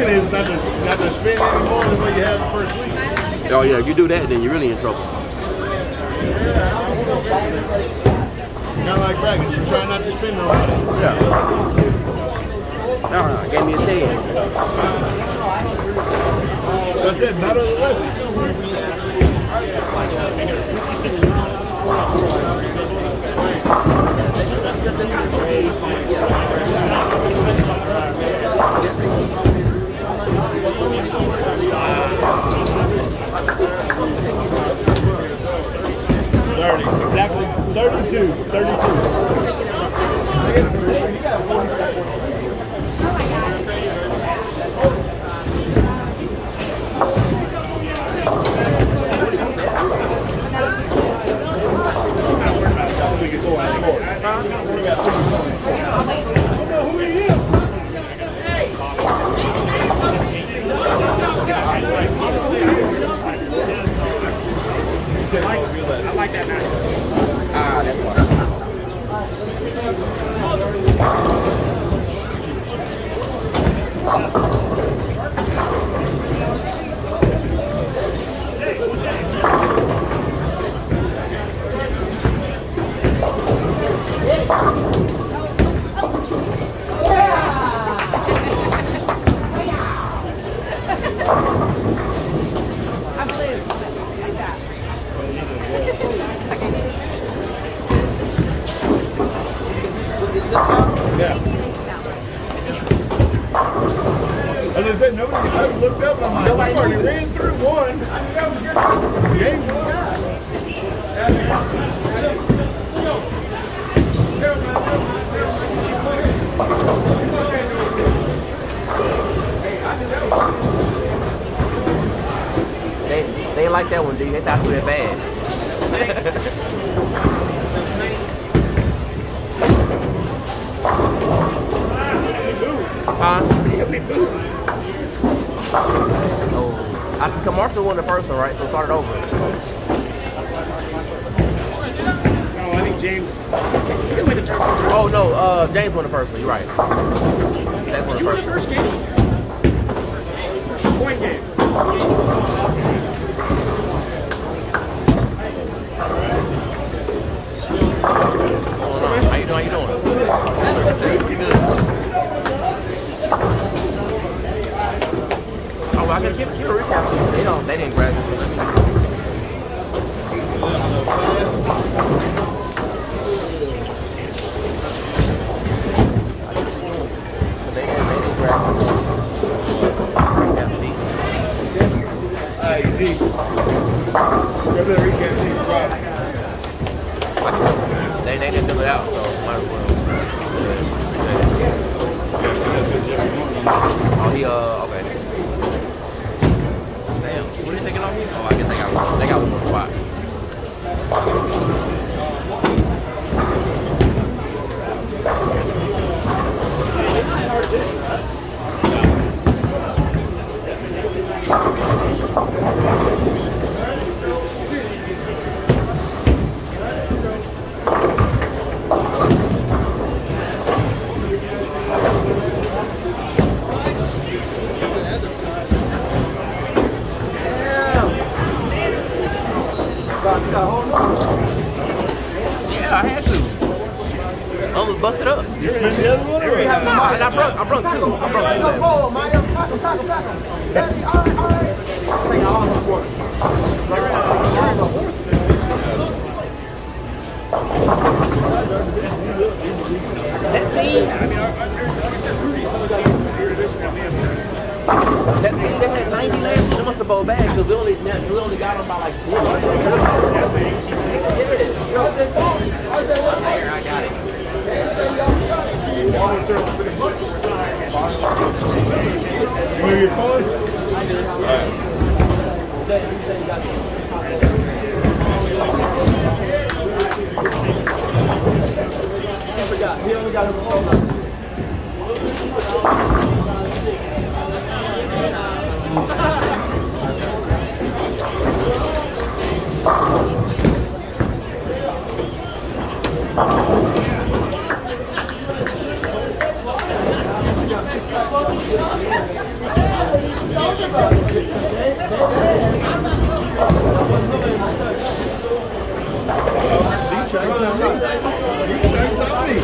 second is not to spin anymore the way you had the first week. Oh yeah, if you do that, then you're really in trouble. Kind of like brackets. You try not to spin no money. Yeah. No, gave me a 10. That's it. Not other levels. 30. Exactly. 32. 32. I like that match. Ah, that's one. As I said, nobody. I looked up and I'm like, nobody already ran through one. James was They like that one, D. They thought we were bad. Huh? Oh, I think Marshall won the first one, right? So start it over. No, I think James. He won the first one. Oh no, James won the first one. You're right. James won Did you win the first game? Point game. How you doing? You good? Oh, I gotta give a recap. They didn't grab it. They didn't grab it. Recap sheet. you deep. Grab that recap sheet. They didn't fill it out, so might as well. Oh, he okay. Damn, what are you thinking on me? Oh, I guess they got one more spot. Yeah, I had to. I was busted up. You spin the other one? Or? And I broke two. I broke two. That team, that team that had 90 last year, they must have bowled back because we only got them by like 20. Here, I got it. You move your phone? He only got him phone number. These tracks on me. These tracks on me.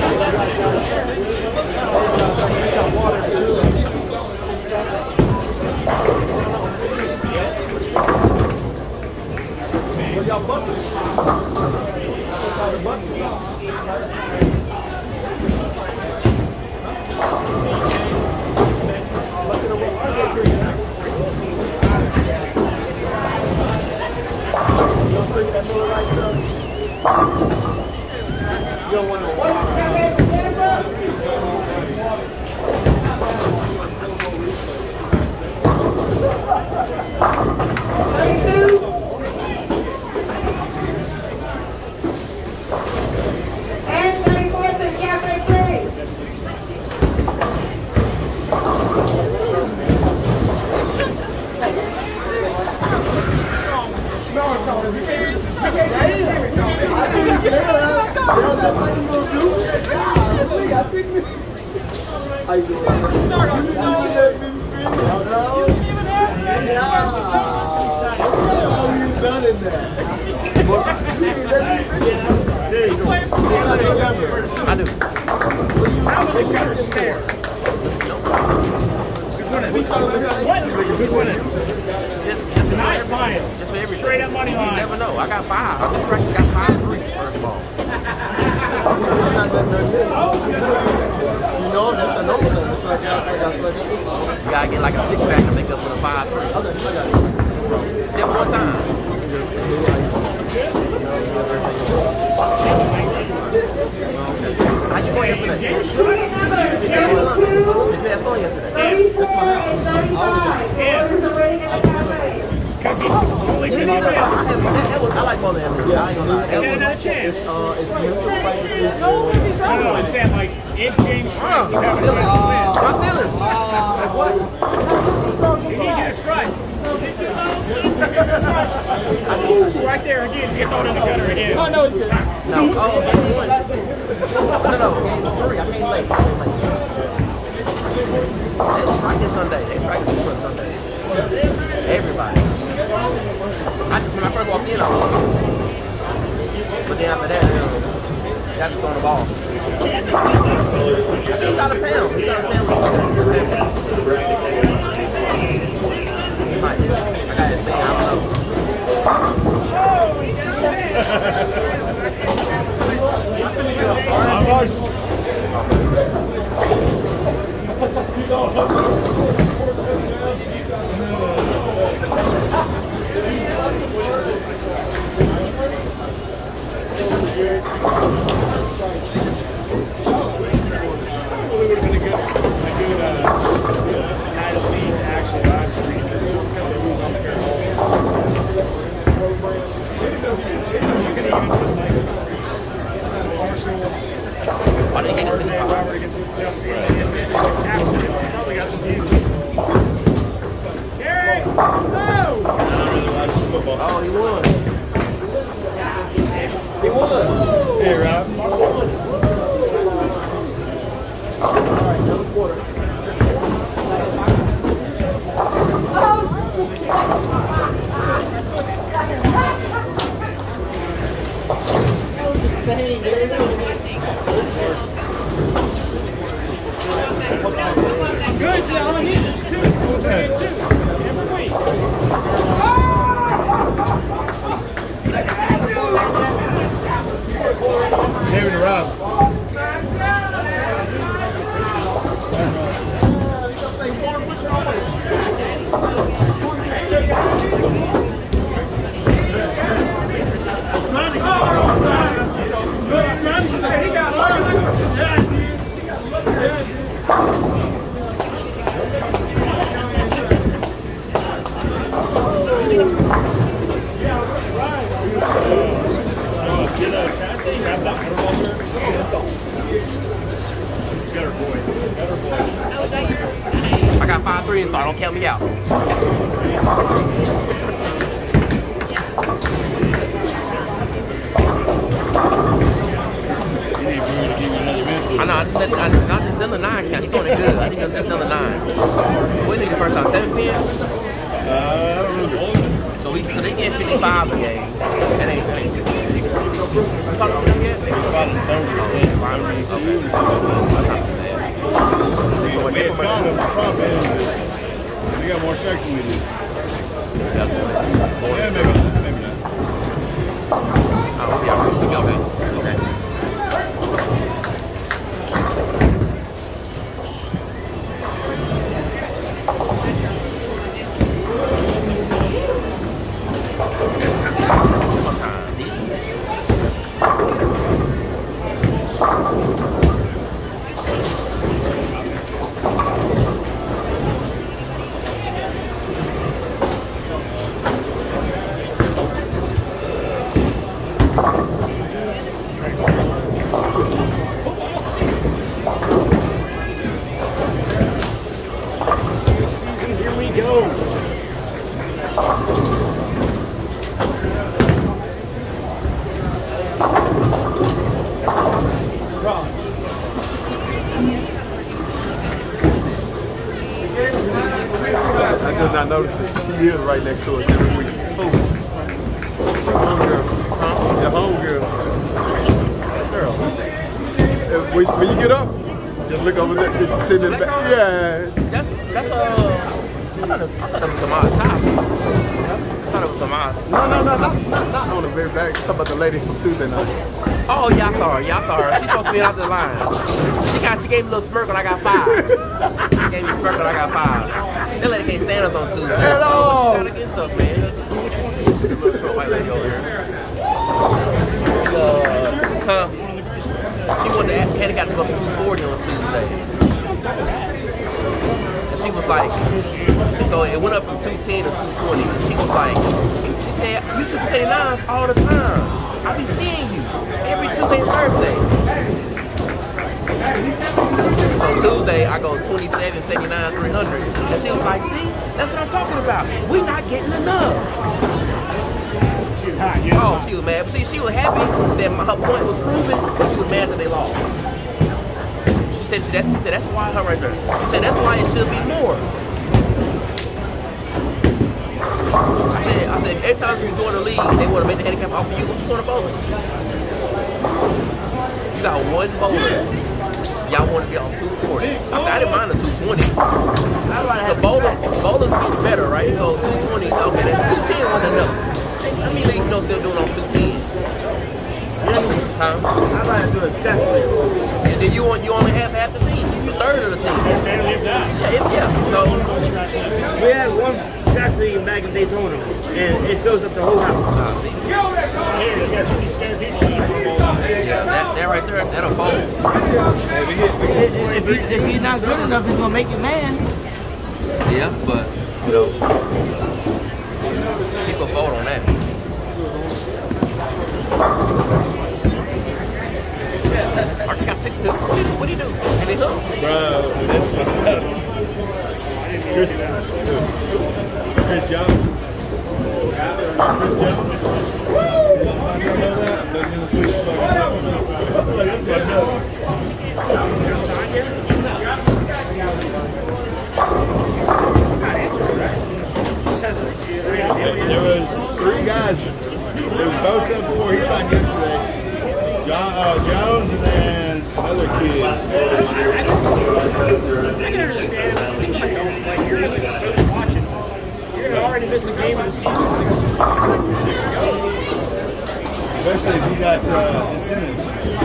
I do. How was it better score? Who's winning? Tonight, Lions. Just for everything. Straight up money You line. never know. I got 5. I just reckon got 5-3 first of all. You know, that's a number. That's like You gotta get like a 6-pack to make up for the 5-3. Yeah, one time. How'd you go yesterday? Did you have fun yesterday? Because he's only 50 minutes. I like bowling every day. I ain't gonna lie. Get another chance. it's mental practice. No, I'm saying like if James strikes, you have a chance I'm feeling. to win. He needs you to strike. Right there again, get thrown in the gutter again. Oh no, it's good. No, oh, game 1. No, game 3. I came late. They didn't strike this Sunday. They strike this Sunday. Everybody. When I first walked in, I was. But then after that, they had to throw the ball. I think he's out of town. He's out of town. He might be. I got his thing. I don't know. Oh, he won. He won. Hey, Rob. All right, another quarter. Good, see, all I need is 2. Every week. David and Rob. I got 5-3 and start. Don't count me out. I know. I just done the 9 count. He's doing it good. I think that's another 9. What did he do the first time? 7 p.m. $25 a game. That ain't 50. Talk to them yet? About 30. The problem is, we got more sex than we do. Yeah, maybe not. Oh, yeah, okay. I just not noticed it. She is right next to us every week. Your homegirl. Your homegirl. Girl. When you get up, just look over there. Just sitting in the back. Yeah. That's I thought it was Samaz top. I thought it was Samaz. No, not on the very back. Talk about the lady from Tuesday night. Oh, yeah, I saw her. She supposed to be out the line. She gave me a little smirk when I got 5. She gave me a smirk when I got 5. That lady can't stand us on Tuesday. At all. She got against us, man. The little short white lady over here. She wanted to handicap to go to 240 on Tuesday. And she was like, so it went up from 210 to 220. And she was like, she said, you should pay lines all the time. I be seeing you every Tuesday and Thursday. So Tuesday, I go 27, 79, 300. And she was like, see, that's what I'm talking about. We not getting enough. Oh, she was mad. But see, she was happy that her point was proven, but she was mad that they lost. She said that's why her right there. She said that's why it should be more. I said every time you join the league, they want to make the handicap off of you. What you want to bowling? You got one bowler. Y'all want to be on 240. I said I didn't mind the 220. The bowlers get better, right? So 220, okay, that's 210 on enough. How many leagues still doing on 210? Huh? I'd like to do a step league. And then you only have half the team, a third of the team. Yeah. So We had one step league back in Daytona, and it fills up the whole house. Yeah, that right there, that'll fold. If he's not good enough, he's gonna make you mad. Yeah, but people fold on that. Mark got 6'2". What do you do? Any hook? Bro, that's fucked up. Chris Jones. Chris Jones. You know that? That's in the sweet spot. That's fucked up. There was 3 guys. There was Bosa before he signed yesterday. Jones and then another kid. I can understand. It seems like you're watching. You're gonna already miss a game of the season. Especially if you got incentives.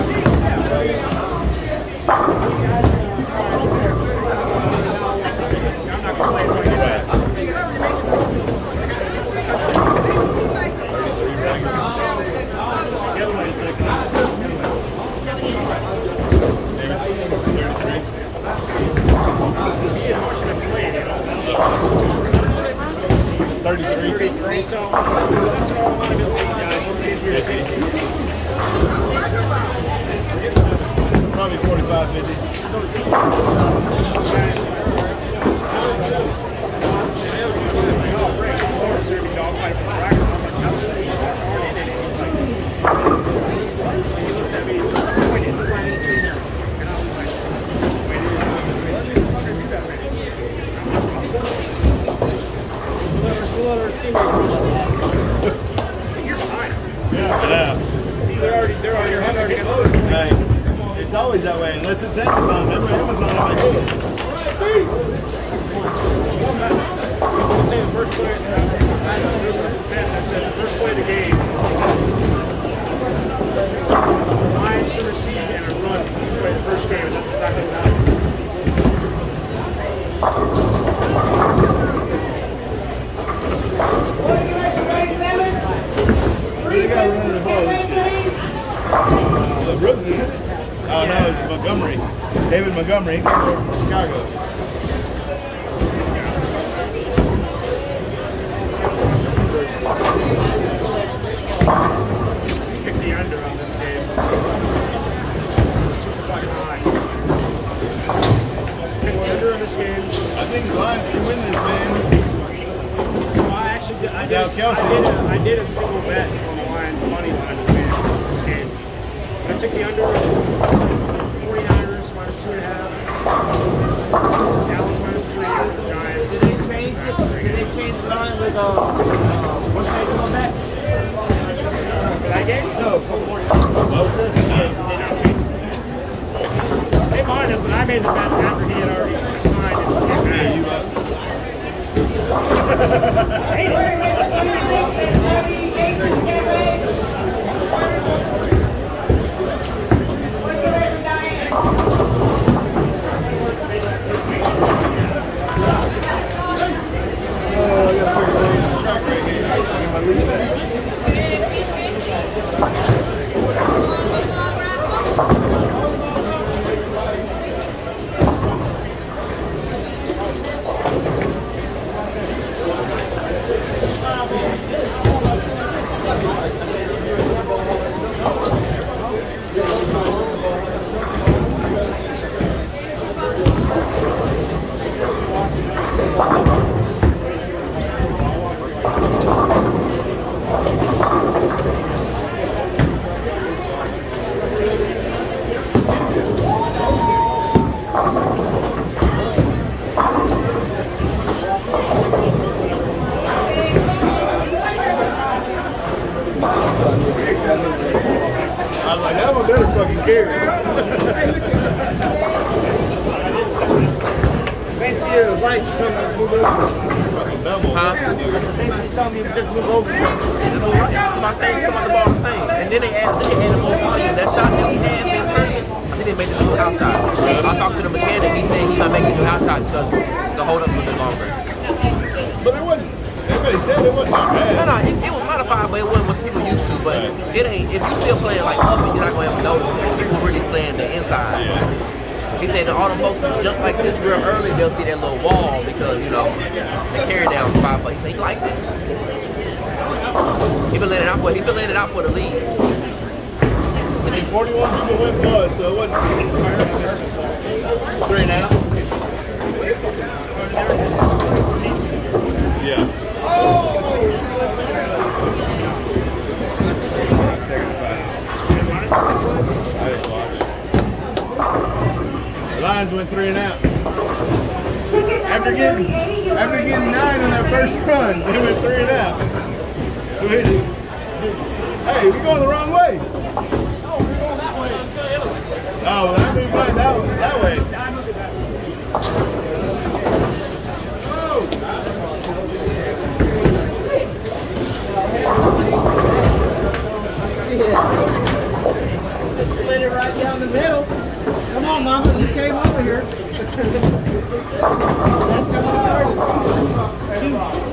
I'm not gonna play like that. 33, so that's an all amount of guys. Probably 45, 50. I say the first play. I said the first play of the game. Lions to receive and a run to play the first game, and that's exactly what happened. Who got running the ball this year? Brooklyn. Oh no, it's Montgomery. David Montgomery. He came over from Chicago. Pick the under on this game. Super fucking high. Pick the under on this game. I think the Lions can win this, man. Well, I actually did, I did a single bet on the Lions money line to win this game. I took the under 49ers -2.5. Dallas -3 over the Giants. Did they change it? Did they change the line with what's the name on that? For that game? No, for 40. What was it? They might have, but I made the bet after he had already signed it. Yeah, you up. I was like, that one better fucking carry. Thank you. Right, move over. Fucking double. Huh? They told me to just move over. Come on, the ball the same. And then they added more volume. That shot that he had his turning, I think they made it a new house shot. I talked to the mechanic. He said he might make it a new house shot because the hold up was a bit longer. But it wasn't. Everybody said it wasn't that bad. No, it was modified, but it wasn't what people used to. But it ain't. If you still playing like up, you're not gonna ever notice it. People really playing the inside. He said that all the folks just like this real early, they'll see that little wall because you know they carry down 5 plays. He liked it. He been letting it out for the leads. I mean, 41 people went plus, so it wasn't 3 now. Yeah. I didn't watch. The Lions went 3 and out. After getting 9 on that first run, they went 3 and out. Who hit it? Hey, we're going the wrong way. Oh, well, I moved mine that way. Split it right down the middle. Come on, Mama, you came over here. That's how it started.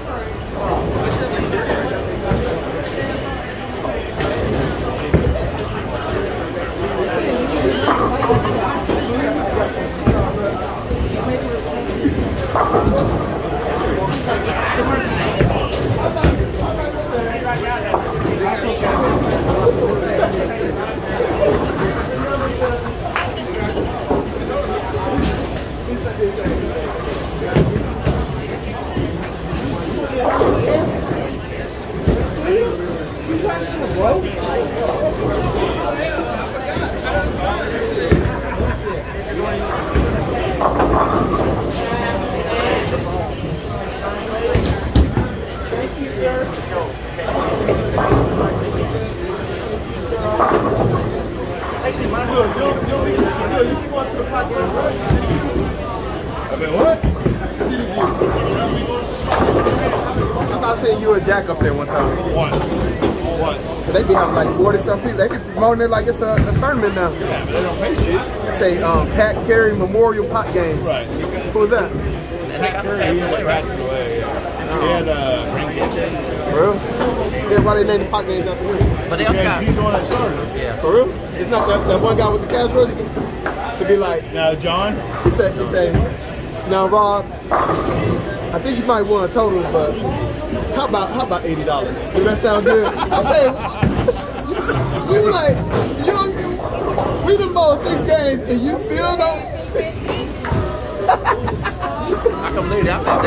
seen you and Jack up there one time. Once. So they be having like 40-some people. They be promoting it like it's a tournament now. Yeah, but they don't pay shit. They say Pat Carey Memorial Pot Games. Right. Who was that? Pat Curry, he had passed away. He had brain cancer. For real? Yeah, why they named the pot games after him? But they also Because got, he's the one that started it. yeah. For real? It's not that one guy with the cash register? To be like, Now, John, he said, now Rob, I think you might want totals, but how about $80? Do that sound good? I said, we were like, we done bought 6 games and you still don't. I come later. I said,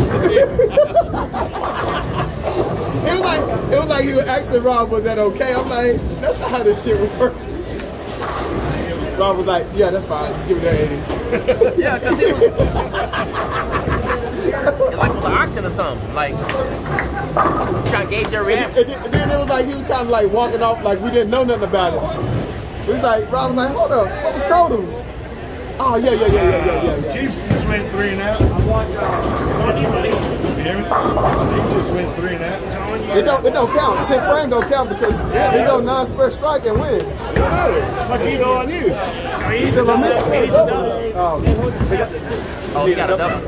damn. It was like he was asking Rob, was that okay? I'm like, that's not how this shit works. Rob was like, yeah, that's fine. Just give me that 80. Yeah, because it was it's like with an auction or something. Like, trying to gauge your reaction. And then it was like he was kind of like walking off like we didn't know nothing about it. It was like, Rob was like, hold up, what was totals? Oh, yeah. Chiefs just went 3 and out. It's on you, buddy. You hear me? Chiefs just went 3 and out. It don't count. 10 frame don't count because he go non-square strike and win. Fuck, he's all on you. He's still on me. Oh, Oh, you got a double.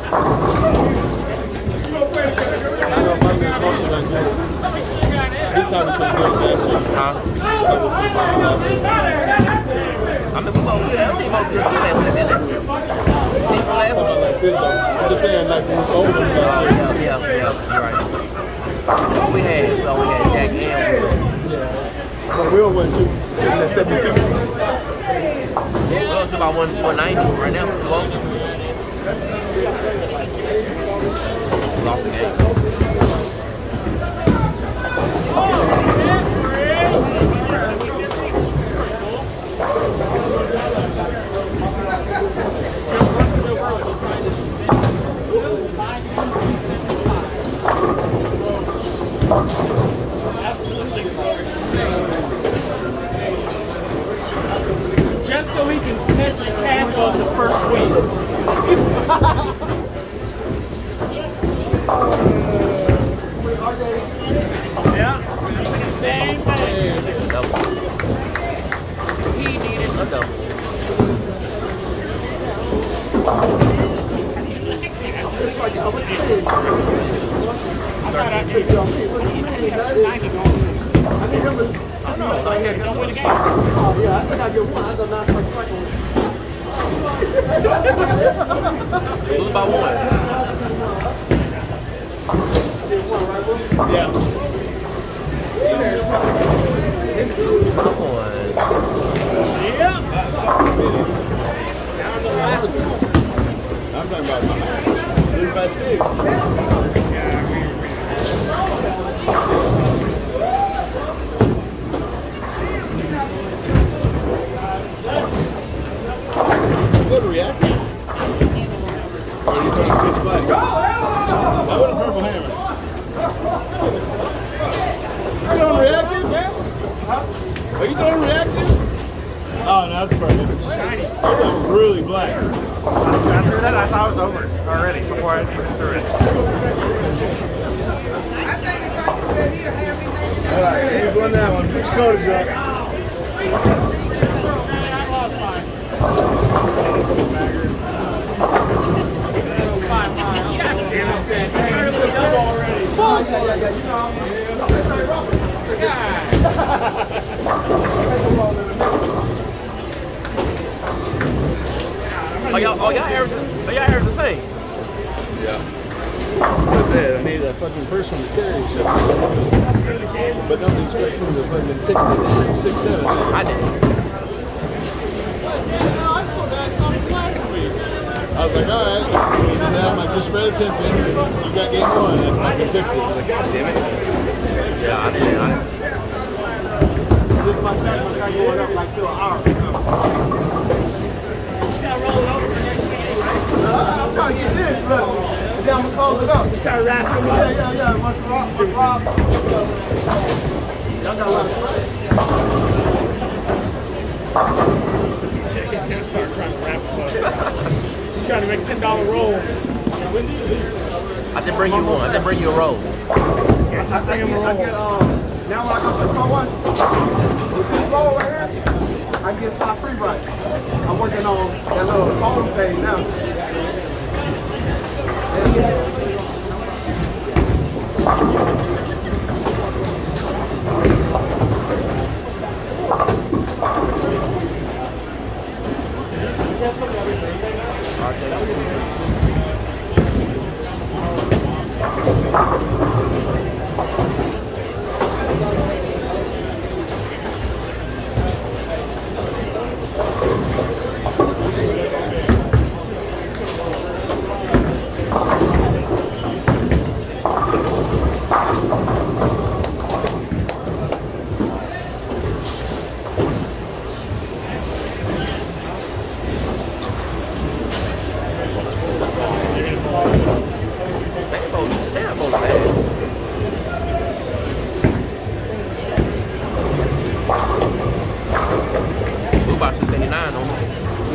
This time we should do it last year. Huh? I mean, we both good. That team both good too. Team from last Something week. like this though. I'm just saying like when we over last year. Yeah, you're right. We had Jack and Will. Yeah. But Will was shooting at 72. Will's about 190 right now. Well, lost the game. Just so he can piss his calf on the first week. Yeah, same thing. Double. He needed a double. I thought I'd take it on me. I need him to don't win the game. Oh yeah, I think I get one. I go non-square strike on it. Lose by 1. Yeah. Come on. Yeah. Down the last one. I'm talking about lose by stick. Go to react. Or you going to pitch black? That was a purple hammer. You throwing reactive? Are you throwing reactive? Oh, no, that's perfect. Shiny. That was really black. After that, I thought it was over already before I even threw it. All right, here's one that one. Which code is that? I lost mine. 5 miles. God damn it, Ben. You started with a double already. Y'all average the same. Yeah. Like I said, I need that fucking first one to carry shit. But don't expect him to fucking pick it 6, 7. I did. I was like, all right. And then I'm like, just spread the temp in. You got game 1, and I can fix it. I was like, God damn it. Yeah, I did. My stack must start going up like through an hour. I'm trying to get this, look. And then I'm gonna close it up. Start wrapping them up. Yeah. Once Rob. Y'all got a lot of He's gonna start trying to wrap them up. He's trying to make $10 rolls. I did bring you one. I did bring you a roll. I get, now when I go to the car wash, with this roll right here, I get 5 free rides. I'm working on that little phone thing now. Blue box is 89 on them.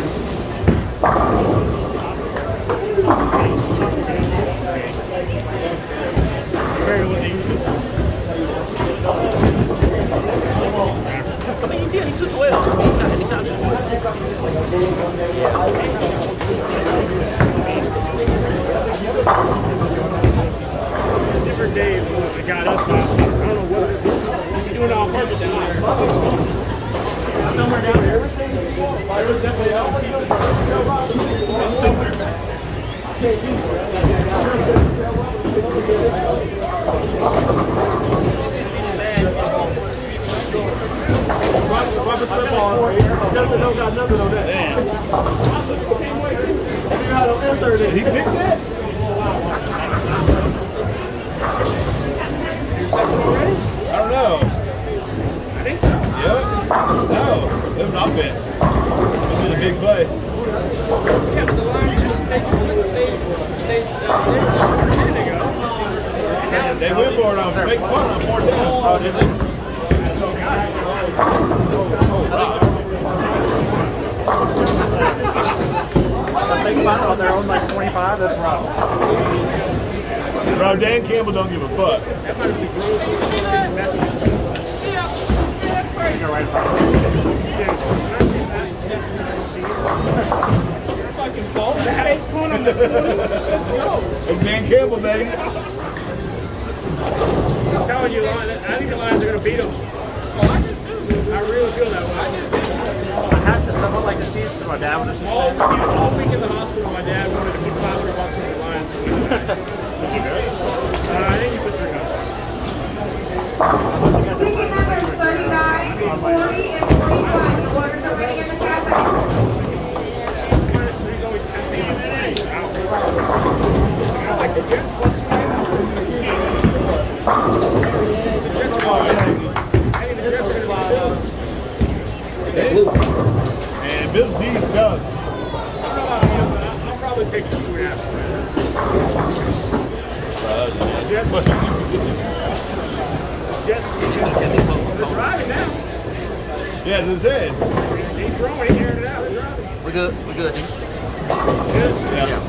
I mean, he's 212. He shot 260. Yeah. Different day when it got us last year. I don't know what it is. You're doing it on purpose or not. Somewhere down there. There was definitely a piece of somewhere. Robert Smith on Justin don't got nothing on that. Damn. You had to insert it. He picked that? I don't know. I think so. Yep. No. It was offense. It was a big play. Yeah, but the Lions they were short a minute ago. They went for it on fake punt on 4th down. Oh, did they? Think about it on their own like 25, that's wrong. Bro, Dan Campbell don't give a fuck. That might be grossly slow messy. See ya. That's right. You're right about it. Fucking ball. That ain't pulling on the 20. Let's go. It's Dan Campbell, baby. I'm telling you, I think the Lions are going to beat them. I really feel that way. I have to somewhat like the Chiefs because my dad was just All week in the hospital, my dad wanted to put $500 on the Lions to win that. I think you put 3 on. 39, 40, and 41. Orders are ready in the cafe. Chiefs minus 3 is always tempting. I like the Jets. What's the name? The Jets are going to win. I think the Jets are going to win. And Bills D's tough. I don't know about him, but I'll probably take the 2.5 spread. Jets. They're driving now. Yeah, as I said. He's throwing it here and out. They're driving. We're good. We're good. Good? Yeah.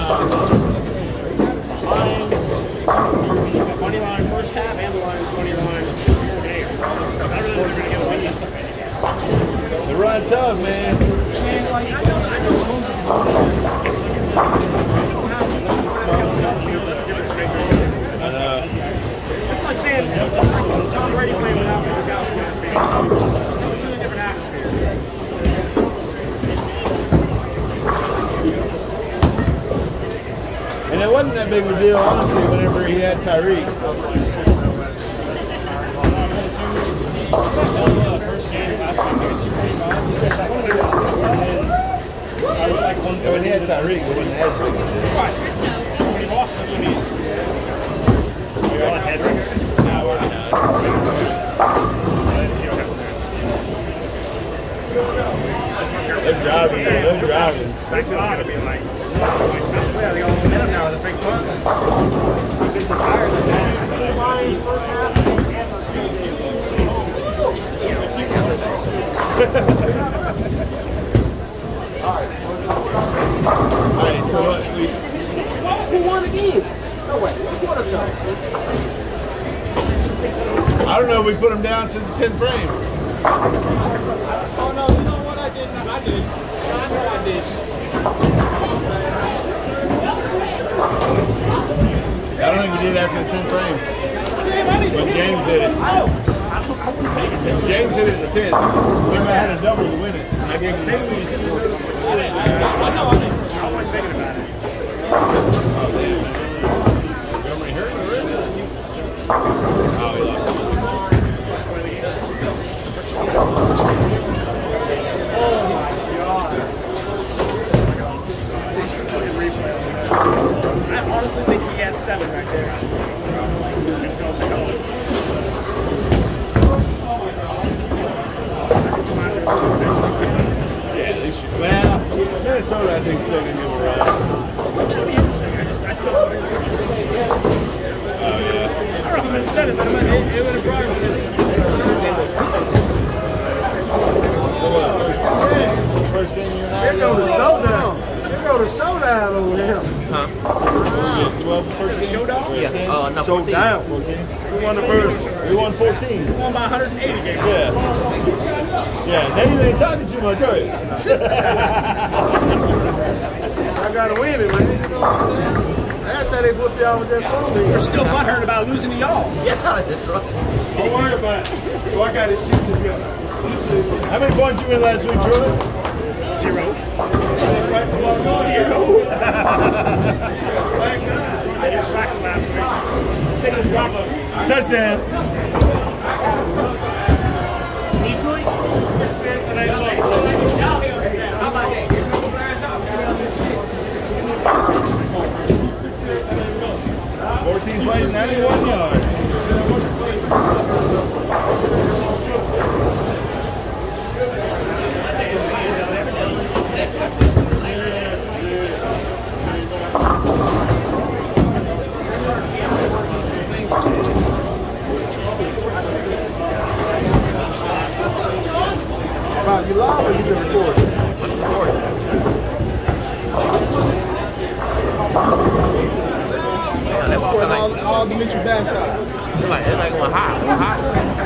Lions, money line first half, and the Lions money line there. I don't know if they're going to get a win yet. They're running tough, man. I know. It's like saying Tom Brady playing without Gronkowski. It's a completely different atmosphere. And it wasn't that big of a deal, honestly, whenever he had Tyreek. When he had Tyreek, it wasn't as big. Right. When he lost it, I mean, you're on head right? No, we're not. They're driving, man. They're driving. Back to ought to be like, Yeah, they got momentum now with a big punt. Lions first half. Alright, so what? Who won the game? No way. Who won it though? I don't know if we put him down since the 10th frame. Oh no, you know what I did? I did. I know I did. I don't think we did after the 10th frame. When James did it. James hit it in the 10th. Remember, I had a double to win it. And I gave him the I wasn't thinking about it. Oh, he lost it. I honestly think he had 7 right there. Yeah, at least you. Well, Minnesota, I think, still going to give a run. I still don't know. Oh, yeah. I don't know if I said it, but it would have brought him. First game you and I There go the showdown. There go the showdown over there. 12 first game? Showdown? Yeah. No, Showdown. Who won the first? We won 14. Won by 180 games. Yeah. Yeah, now you ain't talking too much, are you? I gotta win it, man. You know what I'm saying? Last time they whooped y'all with that phone. We're still butthurt about losing to y'all. Yeah, that's right. Don't worry about it. So I got this shit together. How many points you win last week, Troy? 0. 0. Said he was waxing last week. Said he was dropping. Touchdown. Detroit? 14 plays, 91 yards. Wow, you live or you been recording? Yeah, that ball sound like, All Dimitri bad shots. it's like going high. Going high.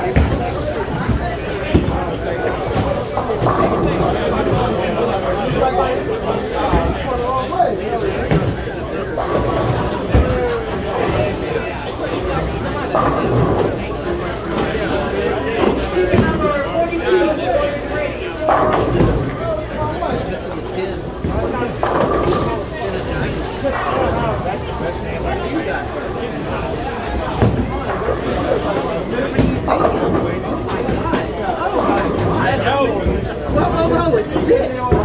Whoa, it's sick.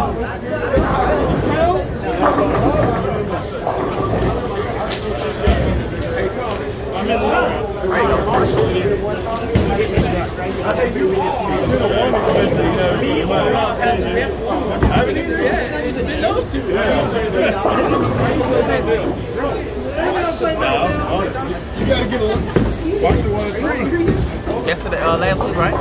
You gotta get a Washington 1 and 3. Yesterday, last week, right?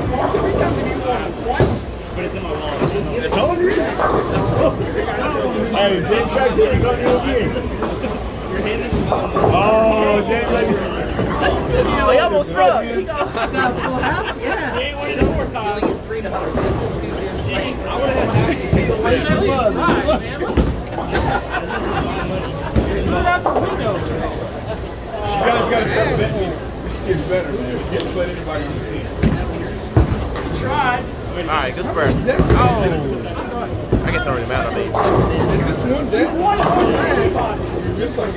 But it's in my wallet. I told you. I Hey, James Craig is on you again. Oh, James, like Oh, you almost struck. I got a full house? Yeah. He ain't winning four times. $300. you guys got to start betting these kids better, man. You can't sweat anybody on the team. Tried. All right, good spread. Oh, I guess it don't really matter. I mean, Is this one dead? You missed like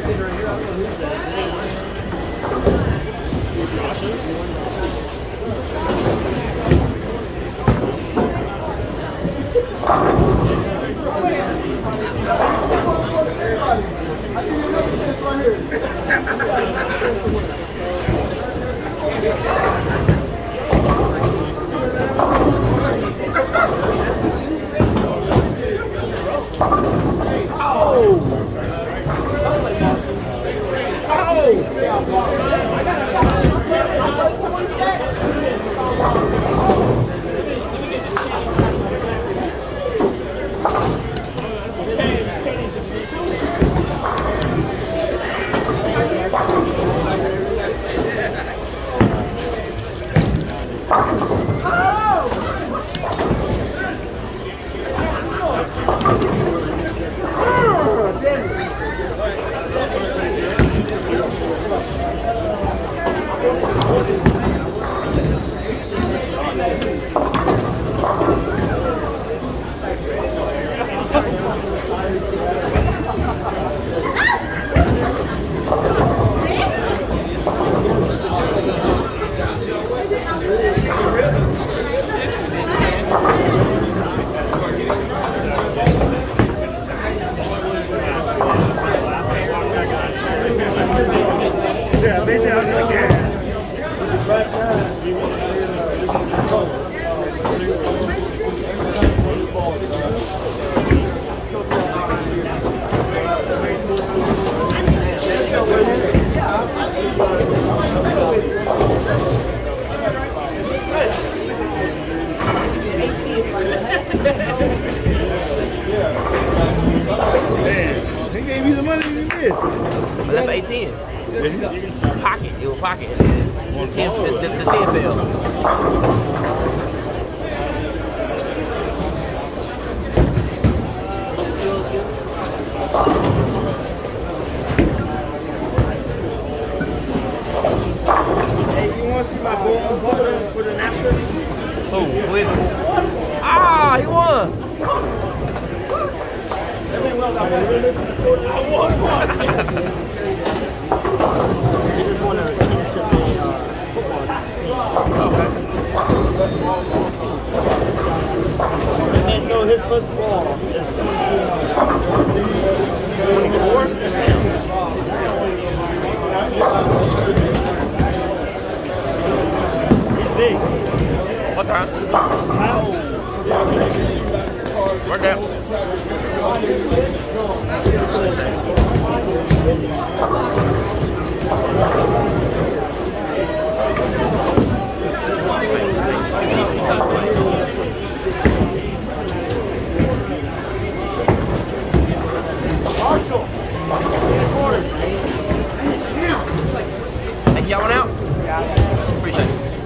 Yeah, basically I was like, yeah. He gave you the money you missed. I left 18. Pocket, it was pocket. The 10 fell. Hey, you want to see my goal for the national? Oh, wait. Ah, he won. And then go his first ball is 24. He's big. What time? Where'd that? Marshall. Take y'all one out? Yeah. Appreciate it.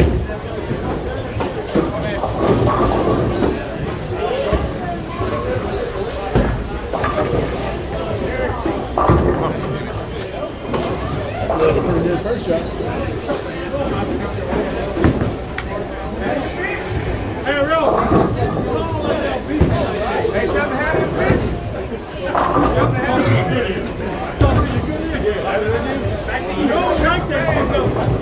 First shot. Hey, Ro. Hey, never had it sit. Never had it sit. Talking to you good in. Back to you. No, right there. Go.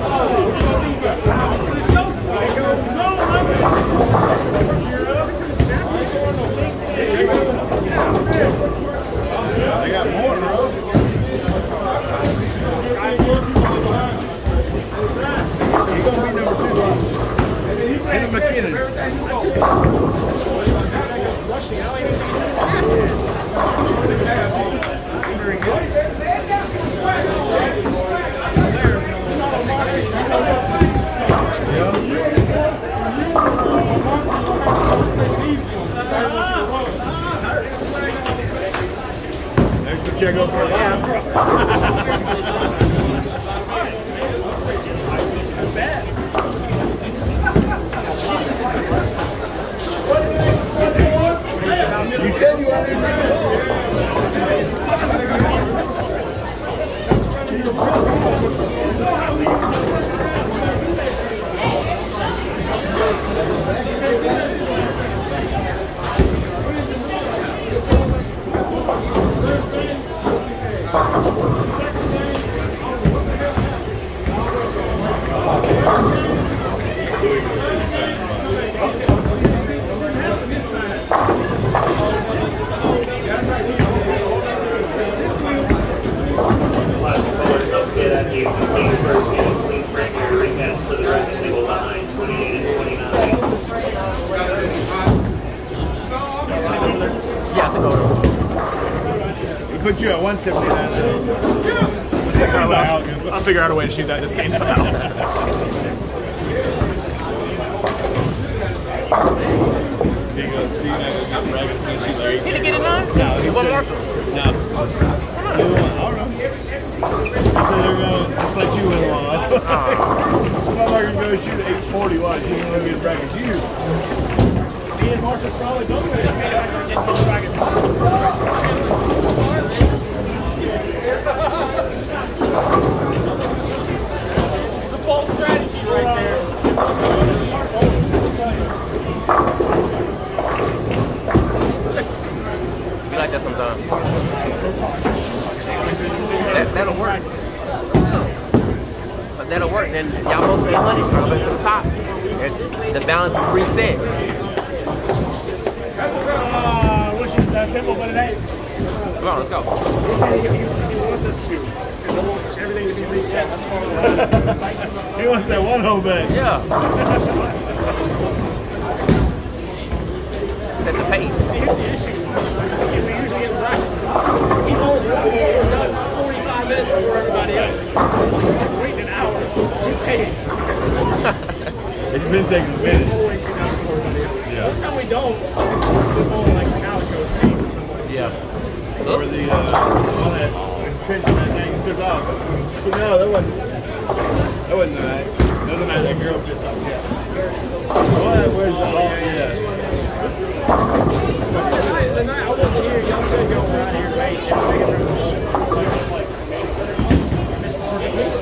No, right there. You're up to the snap. They got more, bro. He's gonna be number 2, bro. And McKinnon. Rushing. I don't even think he's going to snap. should I go for a last? You said you wanted to take the ball. Please bring your recaps to the record table line 28 and 29. Yeah, I think over. He put you at 179. I'll figure out a way to shoot that this game somehow. Did he get it done? No, he One said- more? No. I don't know. He said they're going to just let you win one. Motherfucker's going to shoot at 840. Watch, he's going to get a bracket shoot. Me and Marshall probably both going to shoot like we're getting those brackets. The bold strategy right there. You like that sometimes. That'll work. But that'll work. Then y'all both stay 100 up to the top. And the balance is reset. I wish it was that simple, but it ain't. Come on, let's go. He wants us to. And he wants everything to be reset. That's part of the He wants that one hole back. Yeah. Set the pace. Here's the issue. We usually get brackets. He knows we're done 45 minutes before everybody else. We're waiting an hour. You pay it. It's been taking a minute. Always get out of course. Yeah. One time we don't, we're going like Calico team. Yeah. Or the on that trench that thing took off. So no, that wasn't the night. That wasn't the night that girl pissed off. Yeah. What? Where's the ball? Yeah. The night I wasn't here, y'all said y'all were out here late. And taking her home. Missed the tournament.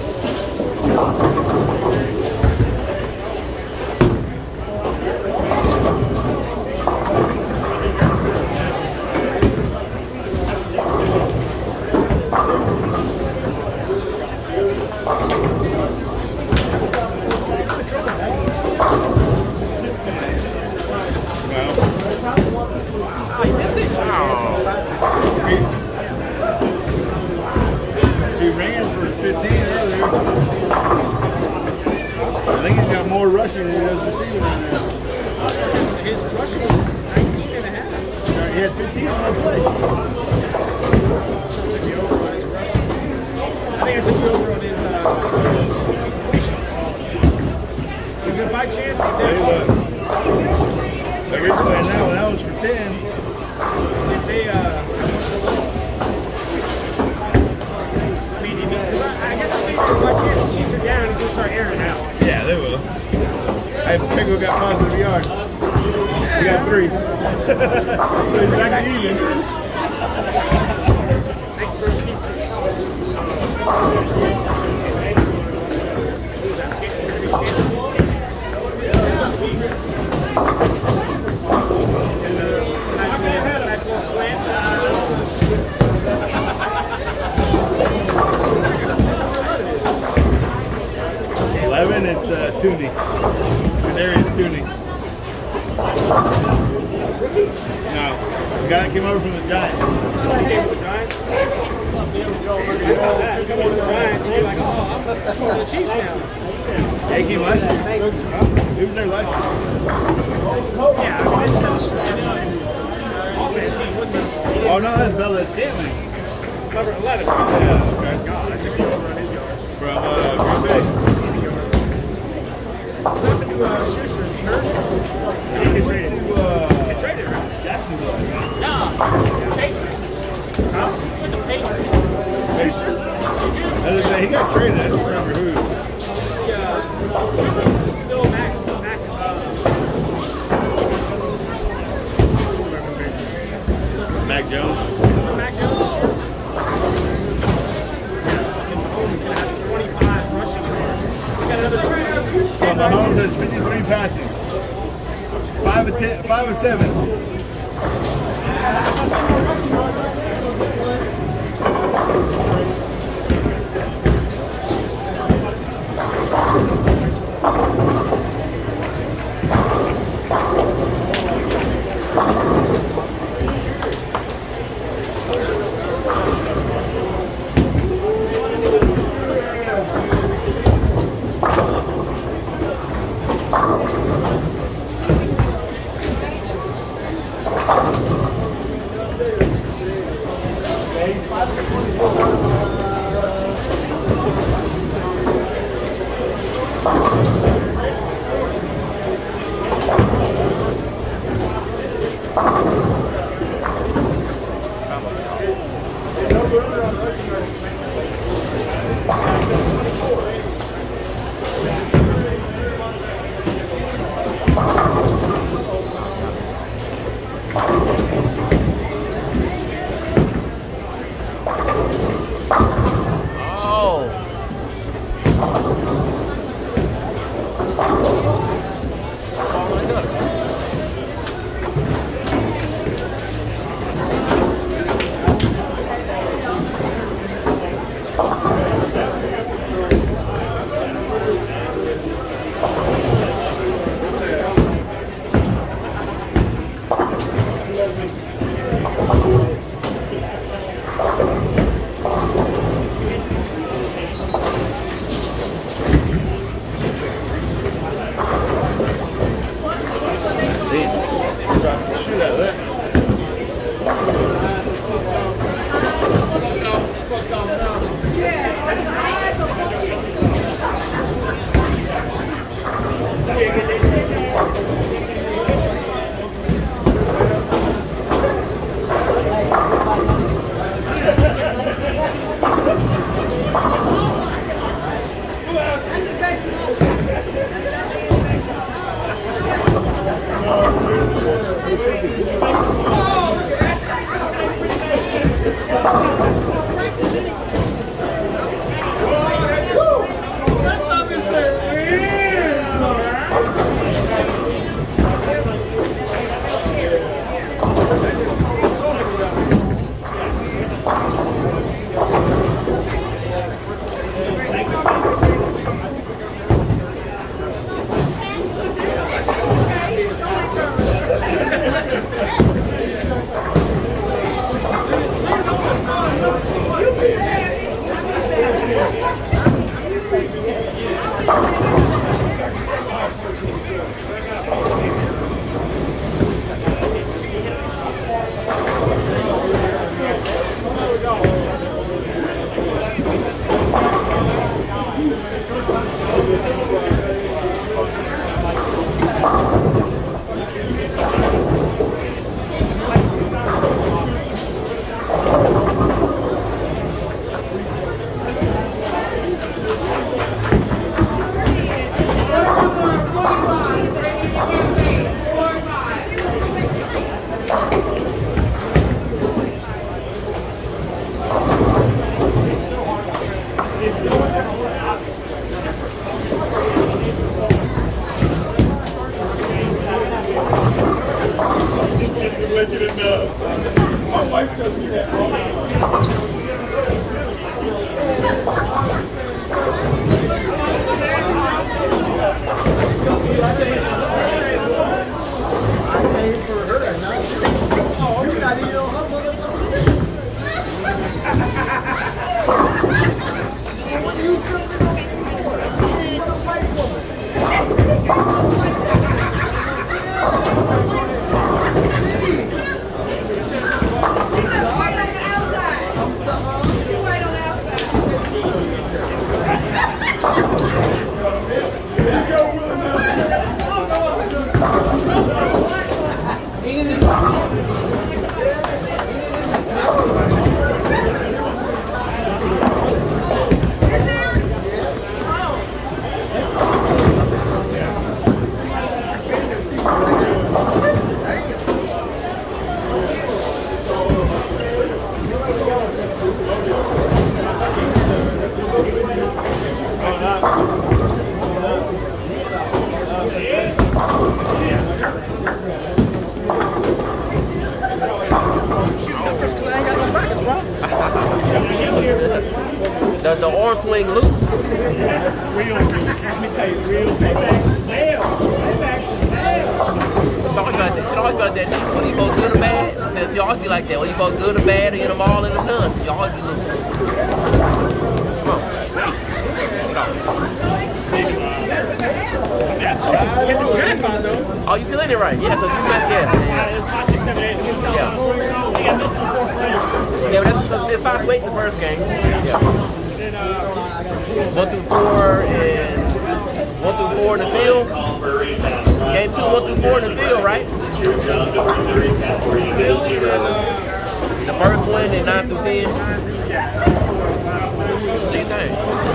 Oh, you missed it? Oh. He ran for 15 earlier. I think he's got more rushing than he does receiving on there. His rushing was 19 and a half. He had 15 on the play. Took the over on his rushing. I think I took the over on his completion. Because by chance he Hey, did. look. They're replaying that one. That was for 10. If they, I mean, because I guess I think by chance the Chiefs are down, he's going to start airing it out. Yeah, they will. Hey, Pacheco got positive yards. We got 3. So he's back to even. Thanks, Bruce. Nice little slant. 11, it's Tooney. Kadarius Tooney. No, the guy that came over from the Giants. Come over to the Giants and you're like, oh, I'm going to the Chiefs now. Yeah, he came last year. He was there last year. Yeah, I mean, it's just offense. He wouldn't have. Oh no, that's Bella Scantling. Number 11. Yeah, okay. God, I took the over on his yards. From Green Bay. What happened to Schuster? Is he hurt? He didn't get traded. Get traded, right? Jacksonville, I think. No. Huh? with the Patriots. He got traded. I just remember who. It's still Mac. Mac Jones. So Mac Jones this year. Mahomes is going to have 25 rushing yards. We got another 3. So Mahomes has 53 passing. 5 of 10, 5 of 7. the arm swing loose. Real loose. Let me tell you, real paybacks fail. Paybacks fail. She always got that. Whether you both good or bad, she always be like that. Whether you both good or bad, or in them all in them none. She always be loose. Come on. Get off. Get the strap on though. Oh, you still in it right? Yeah, because you went, yeah. It's 5, 6, 7, 8. You can tell Yeah. they got this in the fourth frame. Yeah, but it's 5 to 8 in the first game. Yeah. Then 1 through 4 is 1 through 4 in the field. Game 2, 1 through 4 in the field, right? The first one is 9 through 10. Same thing.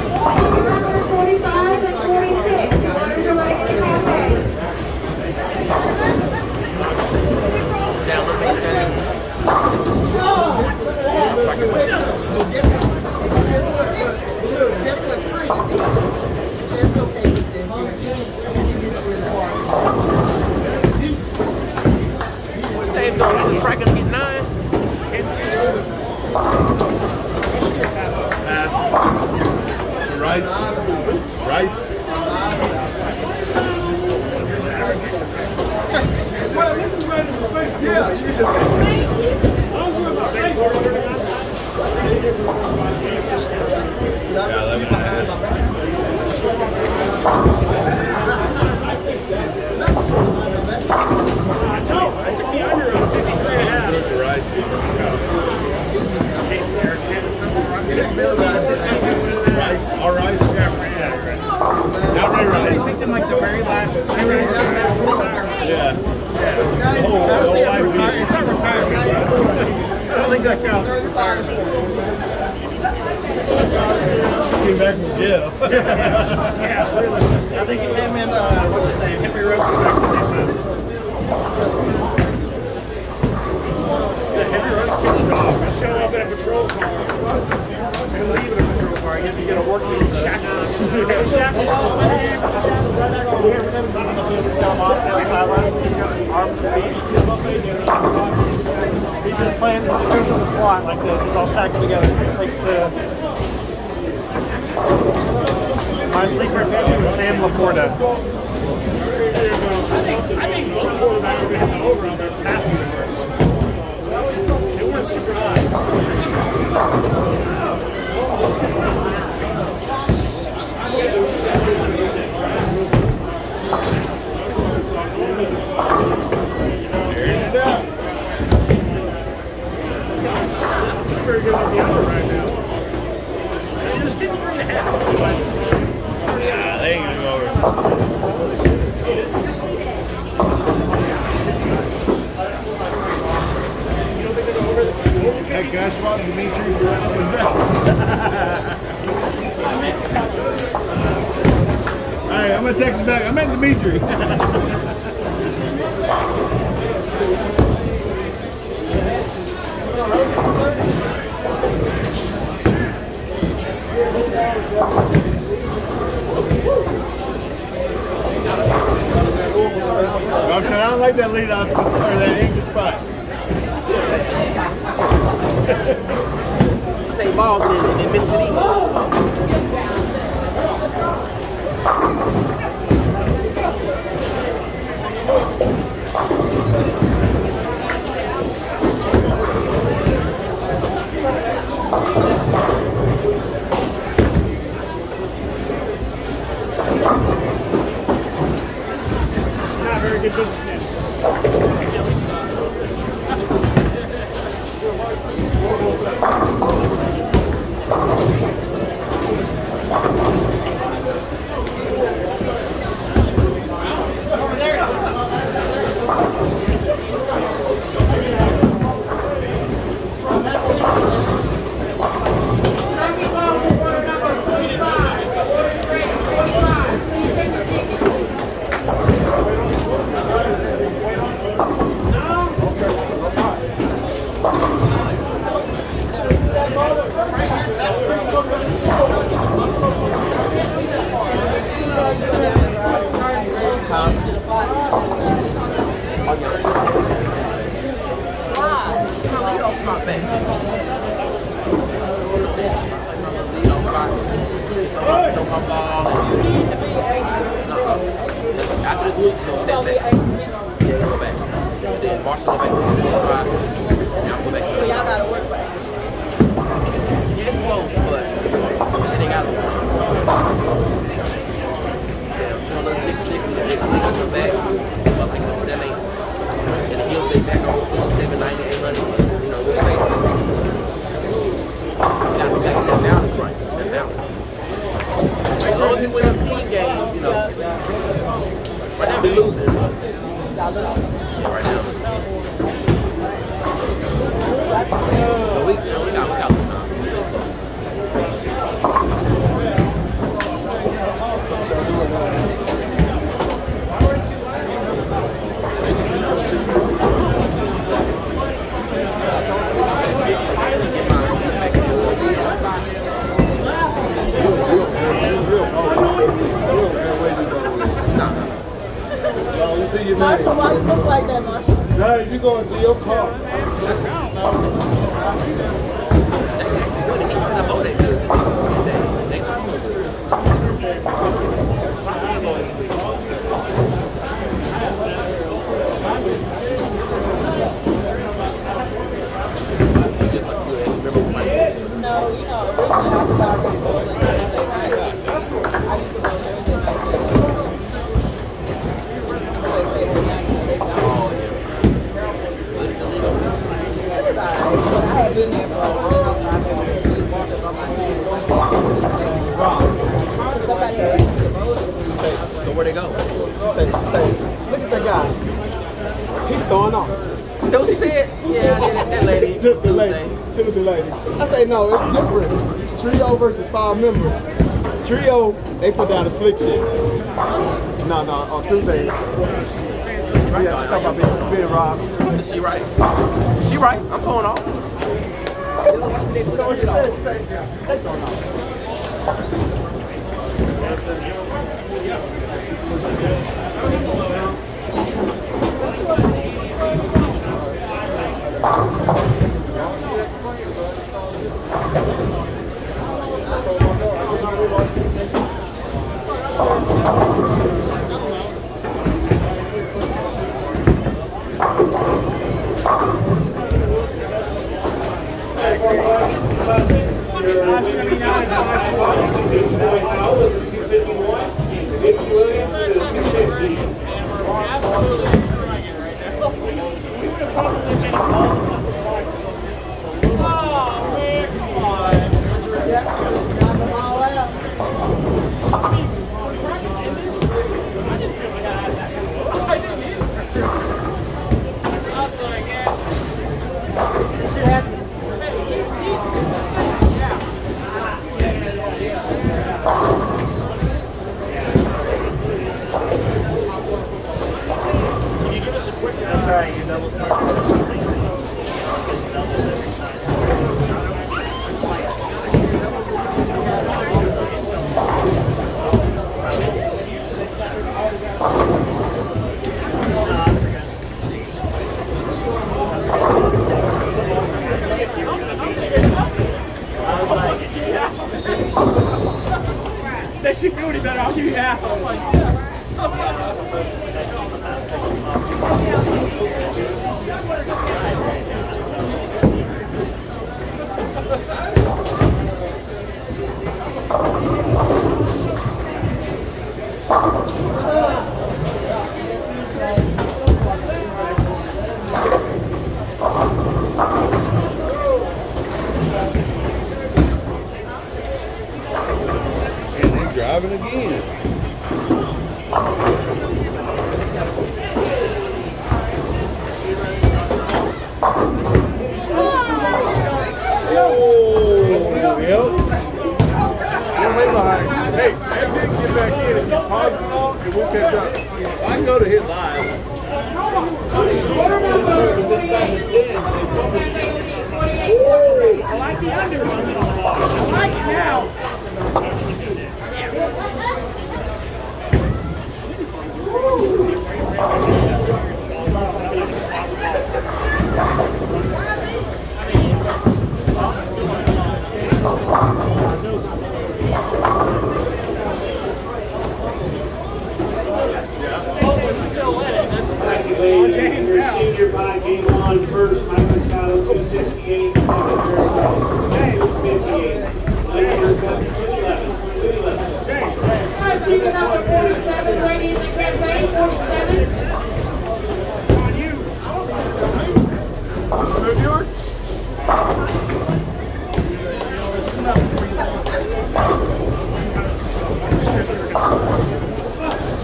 45 and 46. Orders away from cafe. Down a little bit. Dave don't either strike and get 9. Pass. Rice. Rice. Yeah, you just. Yeah, 11.5. I took the under on 53.5. Go to Rice. Rice. All Rice. Not Ray Rice. In like the very last. Yeah. The whole life. It's not retirement. I don't think that counts. Came back from jail. Yeah, I think him and what's his name, Henry Rhodes were back at the same time. Yeah, Henry Rhodes killed the dog. Show up in a patrol car and leave in a patrol car. You have to get a working shack on. He's just playing the strings on the slot like this. It's all stacked together. It takes the. My secret pitch is Sam Laporta. I think both quarterbacks are going to hit the over on their passing numbers. They weren't super high. Very good on the other right now. It's just 53.5. Yeah, they ain't gonna go over. That guy swap Dimitri for up and down. Alright, I'm gonna text him back. I meant Dimitri. I'm saying I don't like that lead out or that angle spot. Take balls and miss the knee. Not very good businessman. Lead off spot. Throw my ball. You need to be angry. After this week, You're step going to be back. angry mentally. Yeah, go back. Then Marshall go back. Y'all go back. So y'all got to work for angry. Yeah, it's close, but they got to work. Yeah, I'm sure those 6'6" niggas come back. But like, 7'8". And he'll be back on 790, 800. You know, we'll stay. Got to get that balance right. That balance. As long as we win them team games, you know. Right now we losing. Y'all losing. Yeah, right now. But we got time. Marshall, why you look like that, Marshall? Now you going to your car. No, you know, originally I was already going Thursday night. I used to go Thursday night. It was alright, but I had been there for a long time, so I remember at least one trip on my team. Somebody had asked me to vote. So where'd they go? She said, look at that guy. He's throwing off. That what she said? Yeah, that lady. The lady. To the lady. I say, no, it's different. Trio versus 5 members. Trio, they put down the slick shit. No, on Tuesdays. Yeah, talk about being robbed. Is she right? She right. I'm going off. You know what she said? She said, they throwing off. Makes you feel any better, I'll give you half. I'm like, driving again. Hey, everything get back in. If you pause the call, it won't catch up. I can go to his live. I like the under on the ball. I like it now.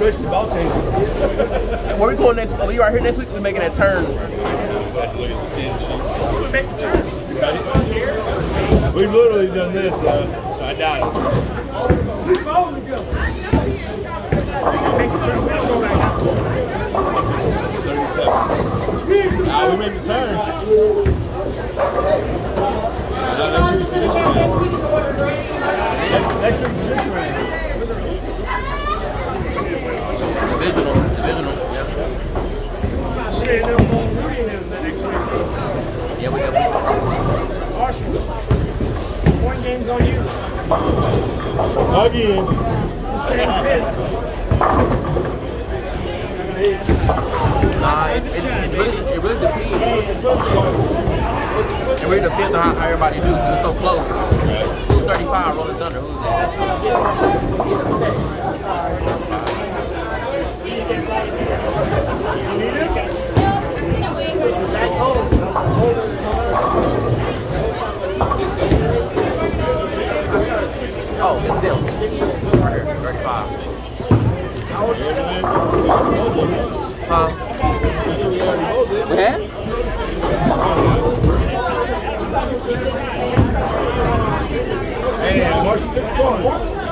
especially ball changing. Where we going next? Oh, you right here next week? We're making that turn. Look at the stand sheet. We've literally done this though, so I doubt it. We made the turn. Next week's position round. Next week's position round. Divisional, yeah. Yeah, we have. Marshall, point game's on you. Again. Change this. Nah, it really depends. It really depends on how everybody do, because it's so close. Who's 35 Rolling Thunder? Who's that? Oh, it's them. Right here, 35. Huh? We have? Hey, Marshall took the point.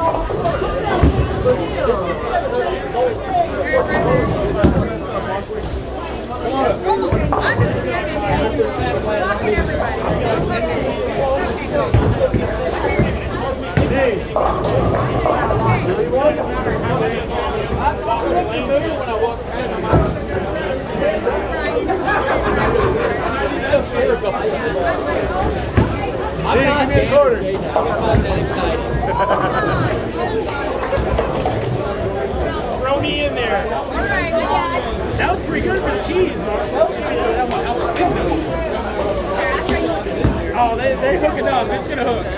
I'm not that excited. Throw me in there. That was pretty good for the cheese, Marshall. Oh, they hook it up. It's gonna hook.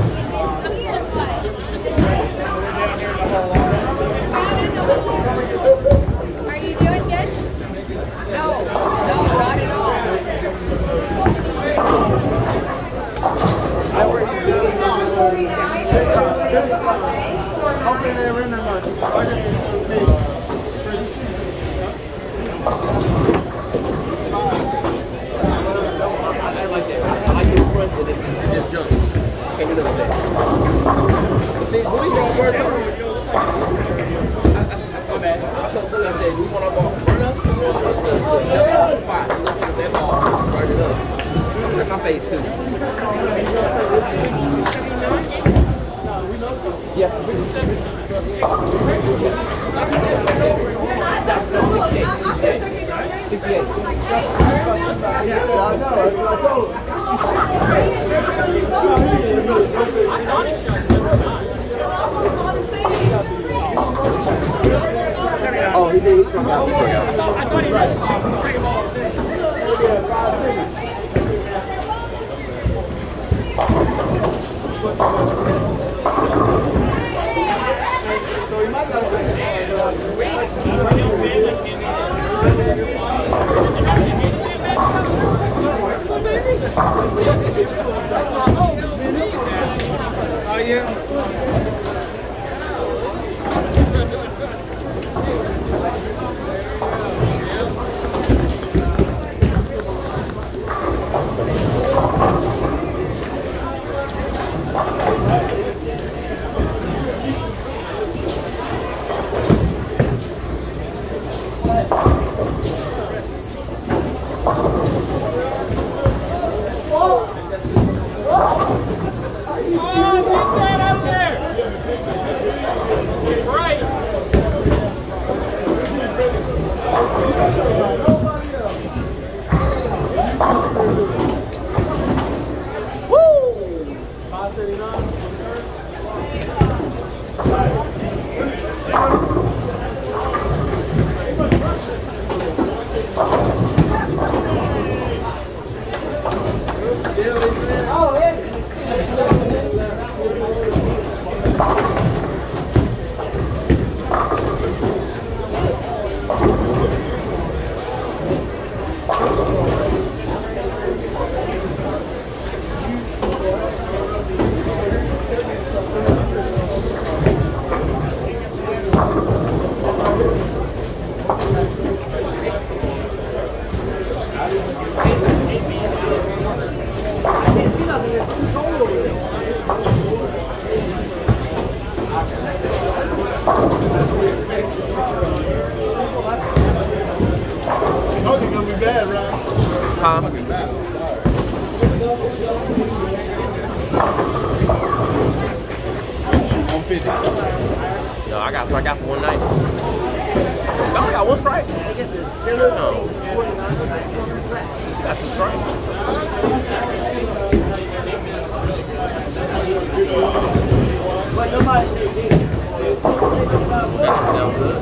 Are you doing good? No, not at all. Hopefully they win that much. I like that. I like your front and then just jump. Can't do nothing with that. But see, when we go where my bad. I told Billy, I said, we want our ball to run up, we want the spot. Look at that ball, run it up. Look at my face, too. Yeah. Oh, he did. He struck out. I thought he was second ball. So he might not Oh, yeah. Huh? Fucking battle. Shoot 150. No, I got strike out for one night. I only got one strike. No. That's a strike. But nobody That sounds good.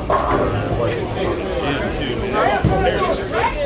Two, man. It's terrible.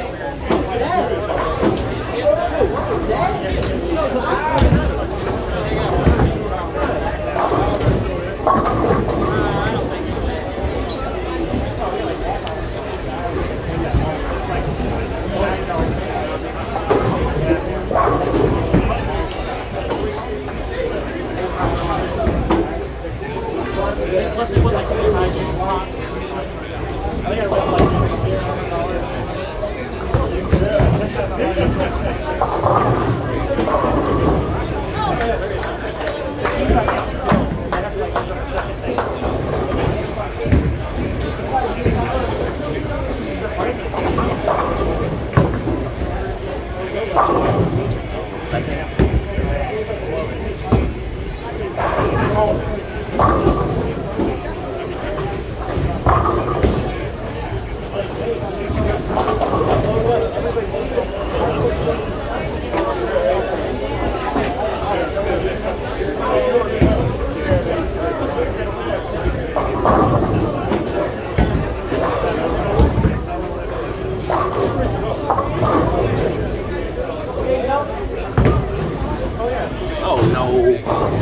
Oh no.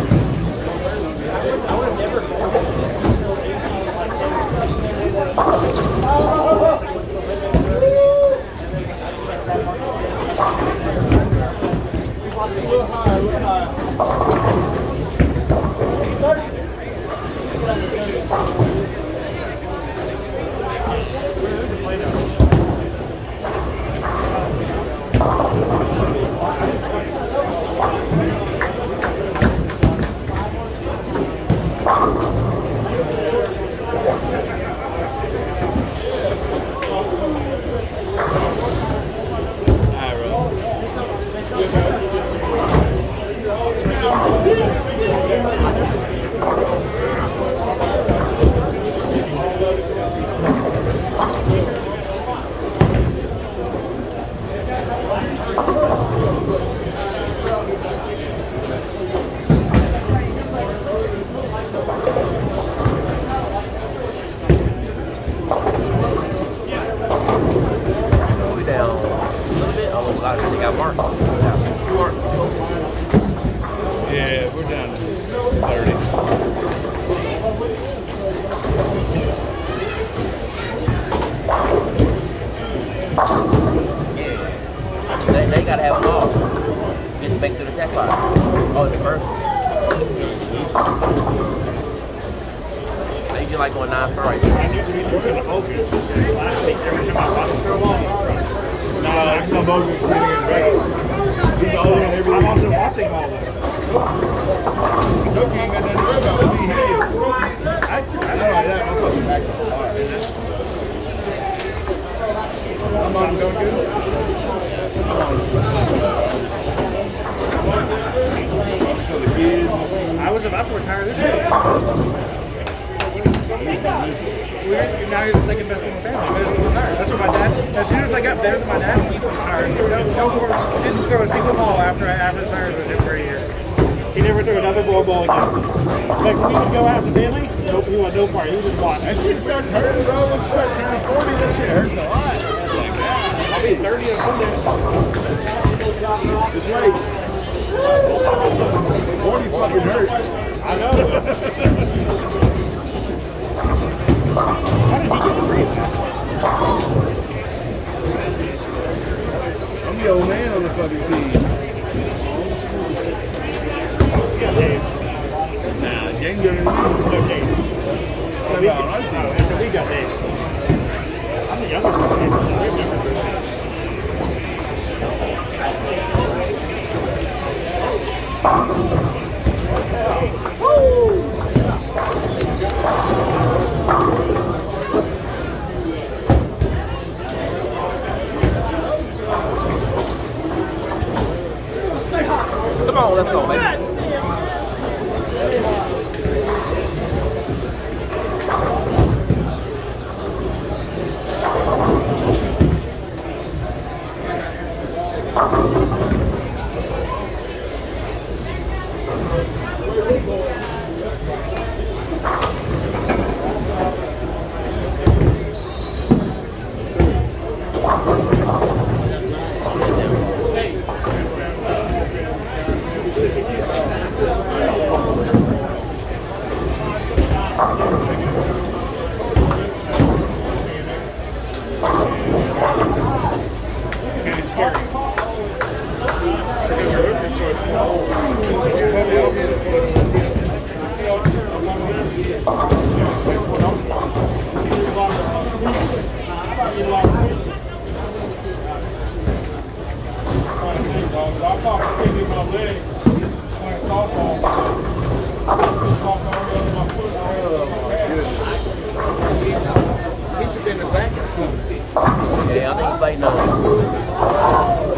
We down a little bit. Oh, a lot of they got marks. Yeah, 2 marks. Yeah, we're down to 30. They gotta have them all. Get to make to the tech box. Oh, the first. They get like going 9 for right. No, it's no Bogus winning in the race. He's all in every I'm also watching all of it. It's okay, ain't got nothing to worry about with me here. I don't like that. My fucking back's on fire. My mom's doing good. So the kids. I was about to retire this year. Now you're the second best one in the family. Might as well retire. That's what my dad. As soon as I got better than my dad, he retired. No more. Didn't throw a single ball after retired with him for a year. He never threw another ball again. Like when we would go out to Daly, nope, he wanted no part. He just watched. That shit starts hurting, bro. Once you start turning 40, that shit hurts a lot. Like, God. I'll be 30 on Sunday. Just wait. 40 fucking hurts. I know. How did he get free of that? I'm the old man on the fucking team. Yeah, Dave. Nah, James got No, Dave. So we on our team. So we got Dave. I'm the youngest on the team. We have never been. He should be in the back. Yeah, I think he's biting on.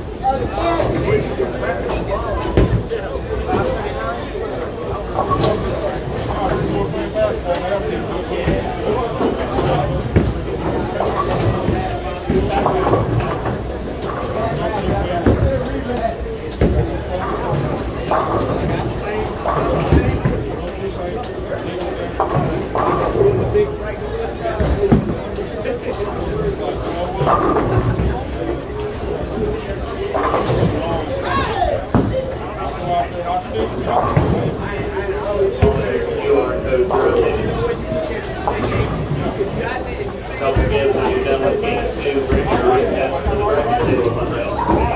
Don't forget, when you're done with game 2, bring your iPads to the record table behind.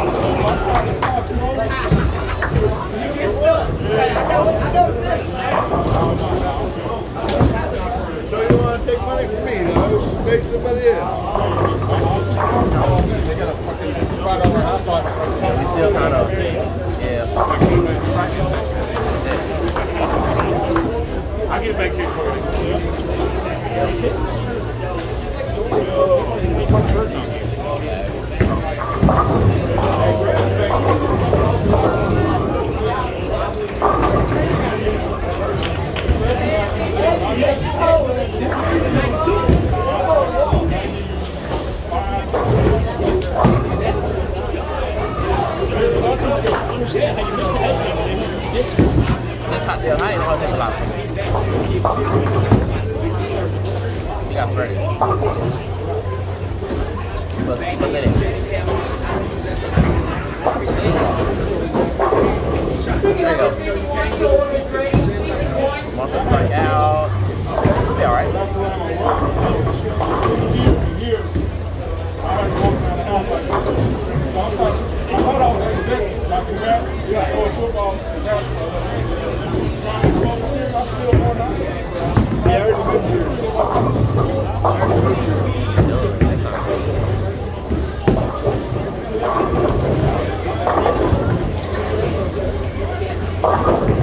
So you want to take money from me, though? Pay somebody else. We still kind of, yeah. I'll get back to you for you. This cocktail, I ain't know how to take a lot from it. You got 30. But in it. There you go. Mark this right out. It'll be alright. Yeah,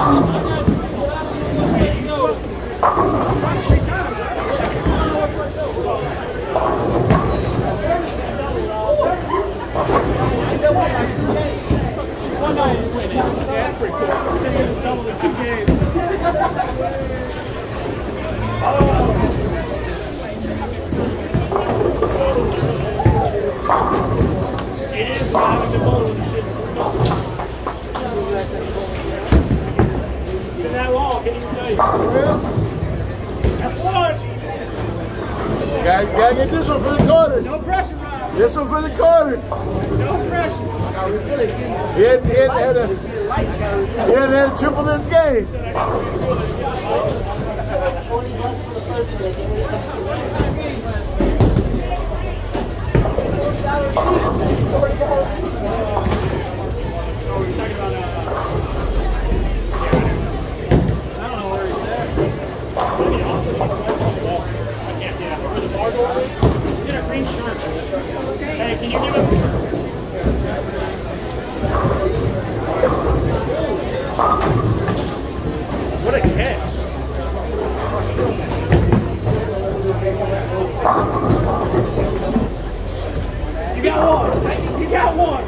One night you win it. Yeah, that's pretty cool. Double in 2 games. It is when I haven't been bowling this shit. It's been that long, can't even tell you. That's one. Gotta get this one for the quarters. No pressure, Rob. This one for the quarters. No pressure. He had to triple this game. We're talking about, I don't know where he's at. I can't see that. Where the bar door is? He's in a green shirt. Hey, can you give him? What a catch. You got one. You got one.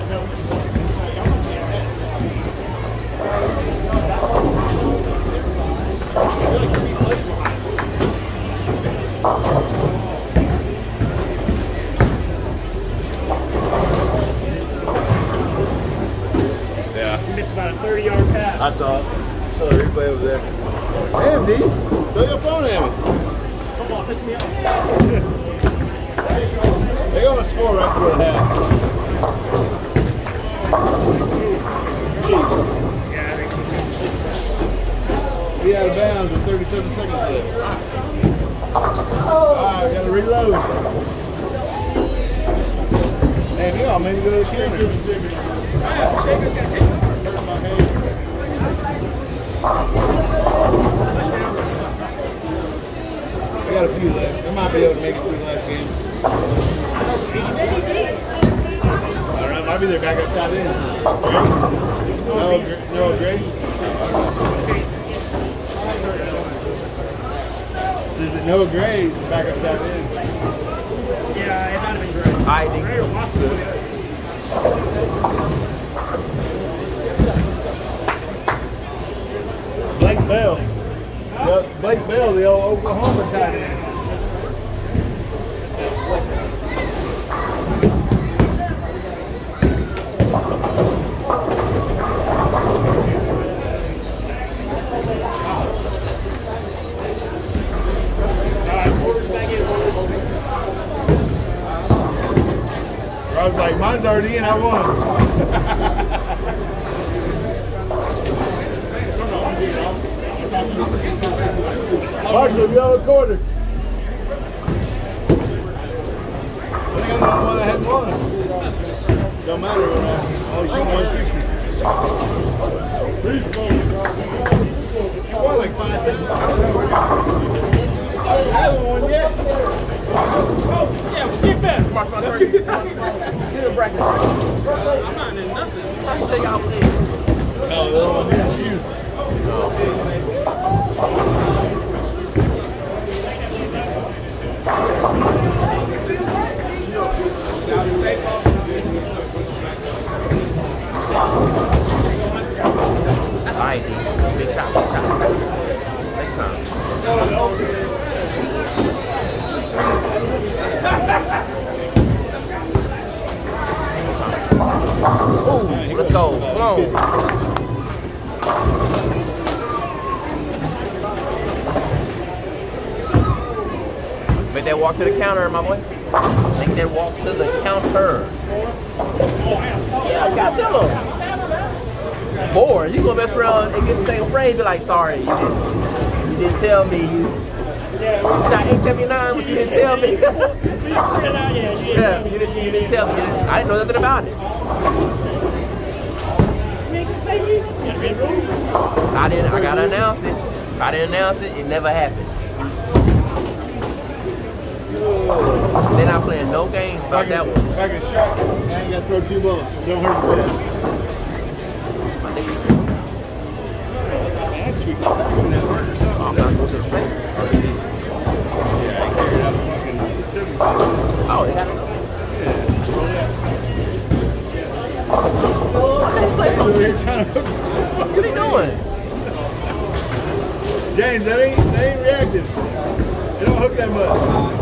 Yeah. You missed about a 30-yard pass. I saw it. Saw the replay over there. Damn, D. Throw your phone at me. Come on, piss me off. They're going to score right before the half. Yeah, We out of bounds with 37 seconds left. Alright, we got to reload. Damn, you all made me go to the counter. We got a few left. We might be able to make it through the last game. Alright, might be their backup tight end. No, Grady. Noah Gray's backup tight end. Yeah, it might have been great. All right, Ray Watson was good. Blake Bell. Blake Bell, the old Oklahoma tight end. I was like, mine's already in, I won. Marshall, you have a quarter. I think I'm the only one that hadn't won. Don't matter when I only shoot 160. You won like 5 times. I haven't won yet. Yeah, well, get back. Get a bracket. I'm not in nothing. I say y'all play. No, they don't want to you. Alright, big shot. Big time. Ooh, let's go. Come on. Make that walk to the counter, my boy. Make that walk to the counter. Yeah, you gotta tell him. Bored. You gonna mess around and get the same phrase, be like, sorry, you didn't tell me you shot 879, but you didn't tell me. Yeah, you didn't tell me. I didn't know nothing about it. I gotta announce it. If I didn't announce it, it never happened. They're not playing no games about that one. If I can strike, I ain't got to throw 2 balls. Don't hurt the ball. I think we tweak the back and that work or something. I'm not going to the shop. Yeah, he carried out the fucking 75. Oh, they got it. Yeah, roll that. What are you doing? James, that ain't reacting. It don't hook that much.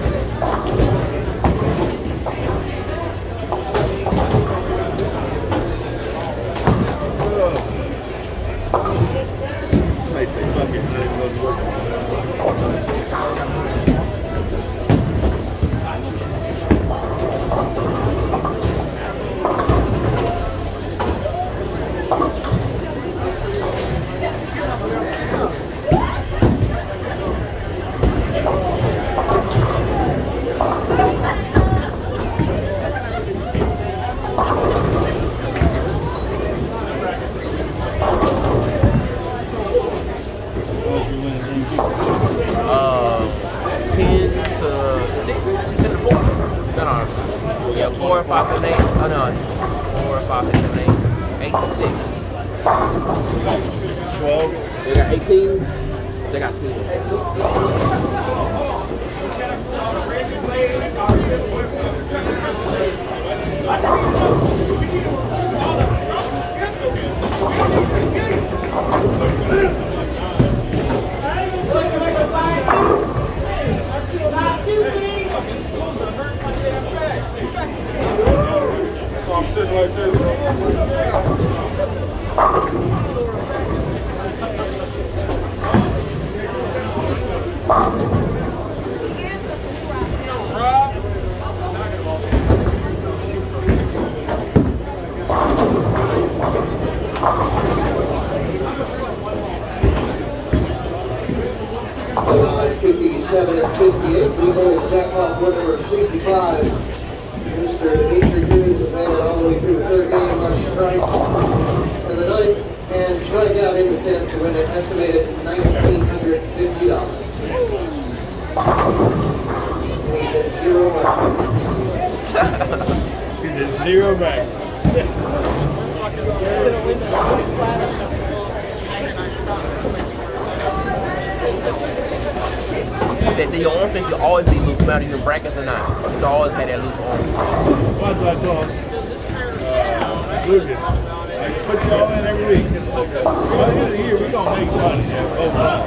I say fuck it, not even go to work. Yeah, 4 or 5 and 8. Oh no, 4 or 5 and 7, 8. 8 to 6. 12. They got 18. They got 2. Line 57 and 58, we hold jackpot winner number 65. Mr. Adrian Hughes has made it all the way through the third game on strike in the ninth and strike out in the 10th to win an estimated $1,950. He's at 0 bucks. He's at 0 back. Said that your arm should always be loose, no matter your brackets or not. You always had that loose arm. Well, that's what I told Lucas. I just put you all in every week. By the end of the year, we're going to make money. Overall.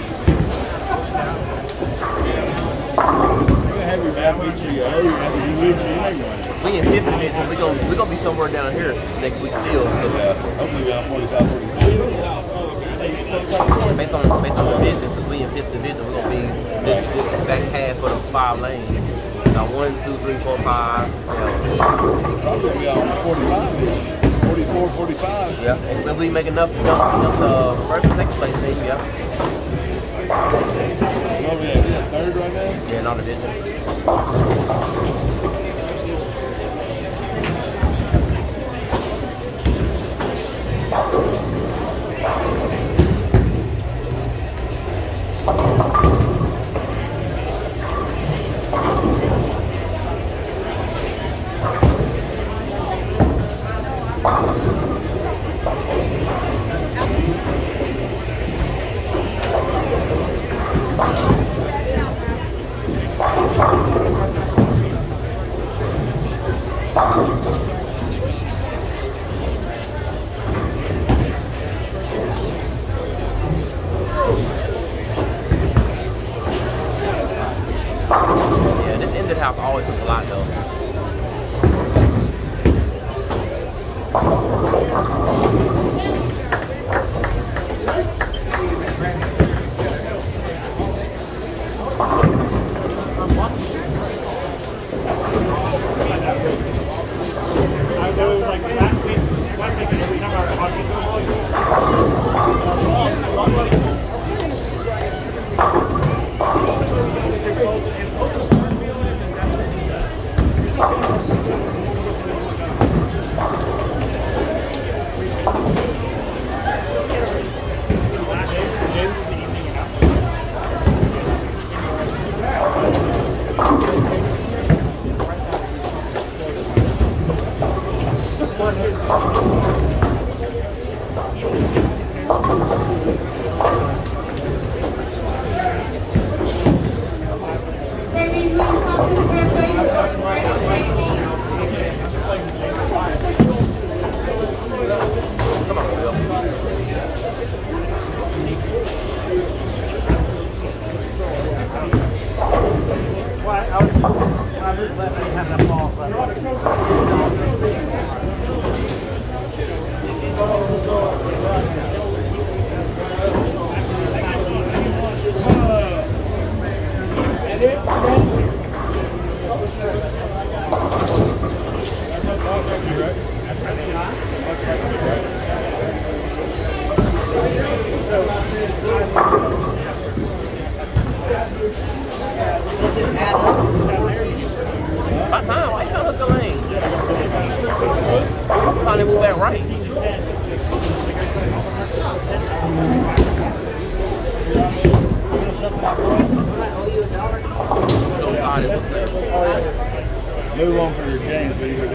You're going to have your bad weeks where you owe, you're going to have your good weeks where you make money. We in 5th division, we're gonna be somewhere down here next week still. Yeah, hopefully we're on 45, 46. Based on the business, since we in 5th division, we're gonna be this back half of the 5 lanes. Got 1, 2, 3, 4, 5. Probably be on 45-ish. 44, 45. Yeah, and if we make enough to jump the first and second place team, yeah. Well, we have third right now? Yeah, not a business. Yeah, this ended house always took a lot though. I know it was like last week every time I was watching football, By time, why you trying to hook the lane? I'm trying to move that right. Move on for your James.